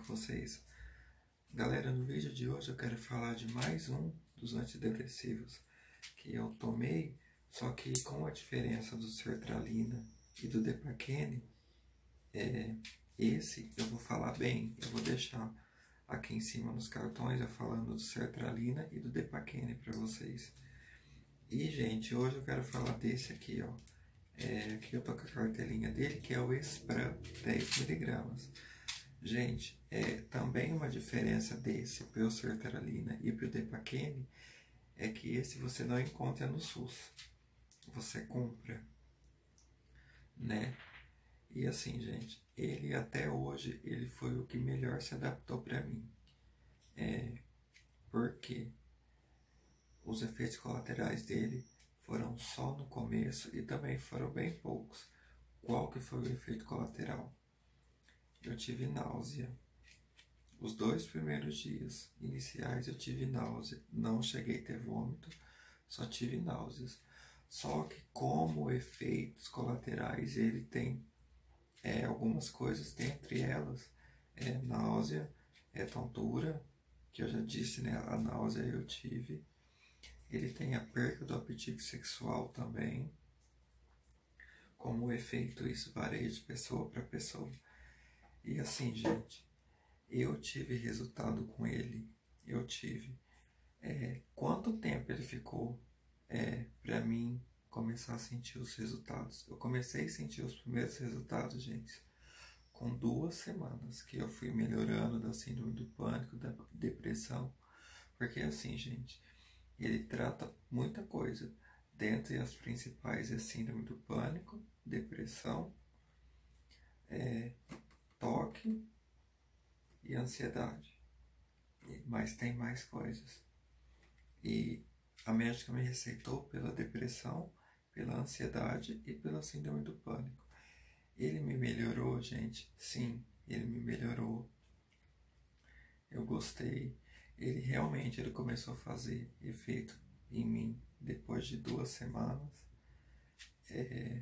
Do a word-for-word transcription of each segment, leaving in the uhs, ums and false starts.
vocês? Galera, no vídeo de hoje eu quero falar de mais um dos antidepressivos que eu tomei, só que com a diferença do sertralina e do Depaquene, é, esse eu vou falar bem, eu vou deixar aqui em cima nos cartões eu falando do sertralina e do Depaquene para vocês. E, gente, hoje eu quero falar desse aqui, ó. É, aqui eu tô com a cartelinha dele, que é o Espran dez miligramas. Gente, é, também uma diferença desse pro sertralina e pro Depaquene é que esse você não encontra no SUS. Você compra, né? E assim, gente, ele até hoje, ele foi o que melhor se adaptou para mim. É, porque os efeitos colaterais dele foram só no começo e também foram bem poucos. Qual que foi o efeito colateral? Eu tive náusea. Os dois primeiros dias iniciais eu tive náusea. Não cheguei a ter vômito, só tive náuseas. Só que como efeitos colaterais ele tem é, algumas coisas, dentre elas é náusea, é tontura, que eu já disse, né? A náusea eu tive. Ele tem a perda do apetite sexual também. Como efeito, isso varia de pessoa para pessoa. E assim, gente, eu tive resultado com ele. Eu tive. É, quanto tempo ele ficou é, para mim começar a sentir os resultados? Eu comecei a sentir os primeiros resultados, gente, com duas semanas que eu fui melhorando da síndrome do pânico, da depressão. Porque assim, gente, ele trata muita coisa. Dentre as principais é síndrome do pânico, depressão, é, toque e ansiedade. Mas tem mais coisas. E a médica me receitou pela depressão, pela ansiedade e pela síndrome do pânico. Ele me melhorou, gente? Sim, ele me melhorou. Eu gostei. Ele realmente ele começou a fazer efeito em mim depois de duas semanas. É,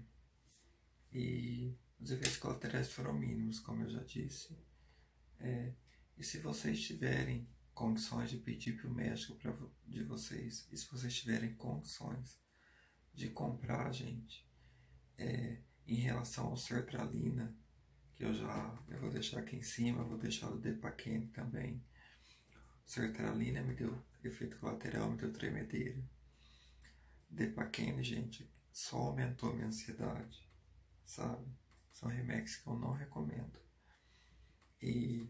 e os efeitos colaterais foram mínimos, como eu já disse. É, e se vocês tiverem condições de pedir para o médico pra, de vocês, e se vocês tiverem condições de comprar, gente, é, em relação ao sertralina, que eu já eu vou deixar aqui em cima, eu vou deixar o Depaquene também. Sertralina me deu efeito colateral, me deu tremedeira. Depaquene, gente, só aumentou minha ansiedade, sabe? São remédios que eu não recomendo. E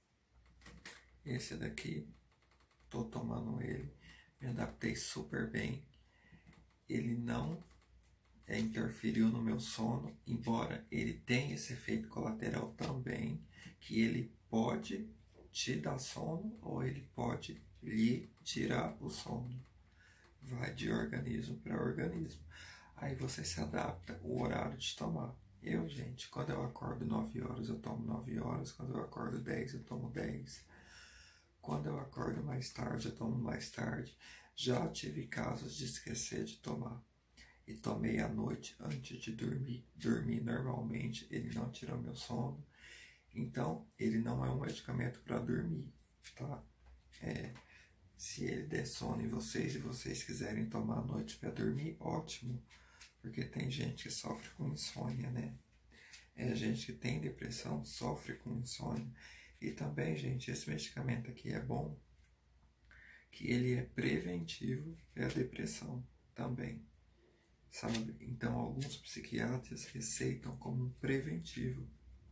esse daqui, tô tomando ele, me adaptei super bem. Ele não é, interferiu no meu sono, embora ele tenha esse efeito colateral também, que ele pode te dar sono ou ele pode lhe tirar o sono. Vai de organismo para organismo. Aí você se adapta o horário de tomar. Eu, gente, quando eu acordo nove horas, eu tomo nove horas. Quando eu acordo dez, eu tomo dez. Quando eu acordo mais tarde, eu tomo mais tarde. Já tive casos de esquecer de tomar. E tomei à noite antes de dormir. Dormi normalmente, ele não tirou meu sono. Então, ele não é um medicamento para dormir, tá? É, se ele der sono em vocês e vocês quiserem tomar à noite para dormir, ótimo. Porque tem gente que sofre com insônia, né? É, gente que tem depressão sofre com insônia. E também, gente, esse medicamento aqui é bom, que ele é preventivo para a depressão também, sabe? Então, alguns psiquiatras receitam como um preventivo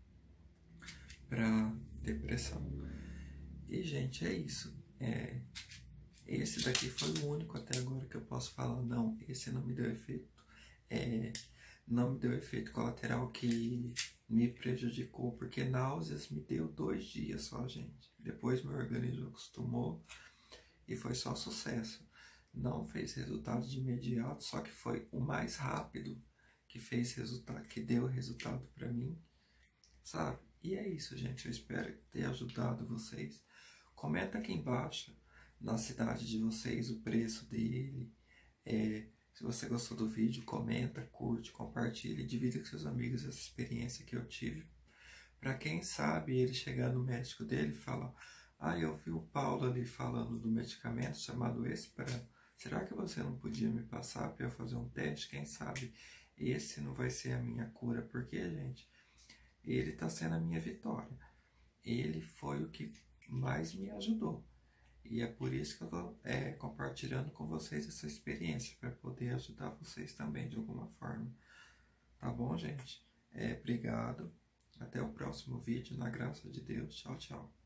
para depressão. E, gente, é isso. É, esse daqui foi o único até agora que eu posso falar, não, esse não me deu efeito. É, não me deu efeito colateral que me prejudicou, porque náuseas me deu dois dias só, gente. Depois meu organismo acostumou e foi só sucesso. Não fez resultado de imediato, só que foi o mais rápido que fez resultado, que deu resultado para mim, sabe? E é isso, gente. Eu espero ter ajudado vocês. Comenta aqui embaixo, na cidade de vocês, o preço dele. É, se você gostou do vídeo, comenta, curte, compartilhe, divida com seus amigos essa experiência que eu tive. Para quem sabe, ele chegar no médico dele e falar: ah, eu vi o Paulo ali falando do medicamento chamado Esperan. Será que você não podia me passar para eu fazer um teste? Quem sabe esse não vai ser a minha cura? Porque, gente, ele está sendo a minha vitória. Ele foi o que mais me ajudou. E é por isso que eu estou é, compartilhando com vocês essa experiência, para poder ajudar vocês também de alguma forma. Tá bom, gente? É, obrigado. Até o próximo vídeo, na graça de Deus. Tchau, tchau.